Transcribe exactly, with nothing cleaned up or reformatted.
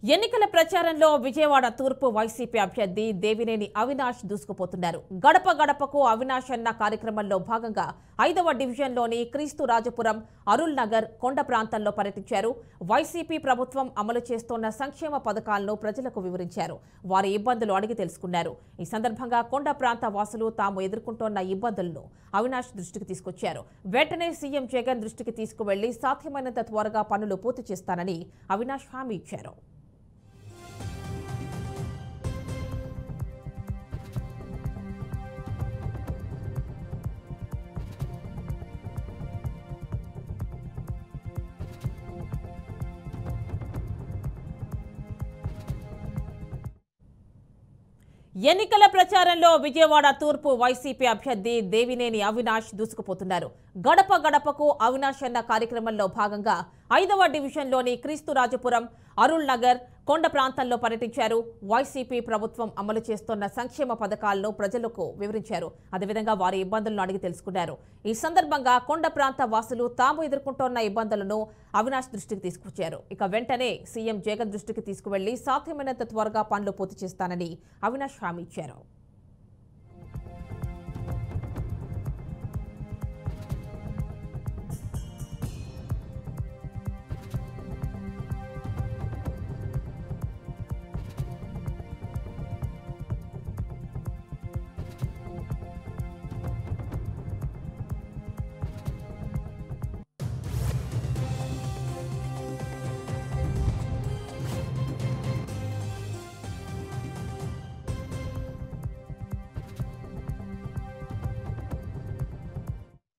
ఎన్నికల ప్రచారంలో విజయవాడ తూర్పు వైసీపీ అభ్యర్థి దేవినేని అవినాష్ దూసుకుపోతున్నారు. గడప గడపకు అవినాష్ అన్న కార్యక్రమంలో భాగంగా ఐదవ డివిజన్లోని క్రీస్తు రాజపురం, అరుల్ నగర్, కొండ ప్రాంతాల్లో పర్యటించారు. వైసీపీ ప్రభుత్వం అమలు చేస్తున్న సంక్షేమ పథకాలను ప్రజలకు వివరించారు. వారి ఇబ్బందులు అడిగి తెలుసుకున్నారు. ఈ సందర్భంగా కొండ ప్రాంత వాసులు తాము ఎదుర్కొంటోన్న ఇబ్బందులను అవినాష్ దృష్టికి తీసుకొచ్చారు. వెంటనే సీఎం జగన్ దృష్టికి తీసుకువెళ్లి సాధ్యమైనంత త్వరగా పనులు పూర్తి చేస్తానని అవినాష్ హామీ ఇచ్చారు. ఎన్నికల ప్రచారంలో విజయవాడ తూర్పు వైసీపీ అభ్యర్థి దేవినేని అవినాష్ దూసుకుపోతున్నారు. గడప గడపకు అవినాష్ అన్న కార్యక్రమంలో భాగంగా ఐదవ డివిజన్లోని క్రీస్తు రాజపురం, అరుల్ నగర్, కొండ ప్రాంతాల్లో పర్యటించారు. వైసీపీ ప్రభుత్వం అమలు చేస్తున్న సంక్షేమ పథకాలను ప్రజలకు వివరించారు. అదేవిధంగా వారి ఇబ్బందులను అడిగి తెలుసుకున్నారు. ఈ సందర్భంగా కొండ ప్రాంత వాసులు తాము ఎదుర్కొంటోన్న ఇబ్బందులను అవినాష్ దృష్టికి తీసుకొచ్చారు. ఇక వెంటనే సీఎం జగన్ దృష్టికి తీసుకువెళ్లి సాధ్యమైనంత త్వరగా పనులు పూర్తి చేస్తానని అవినాష్ హామీ ఇచ్చారు.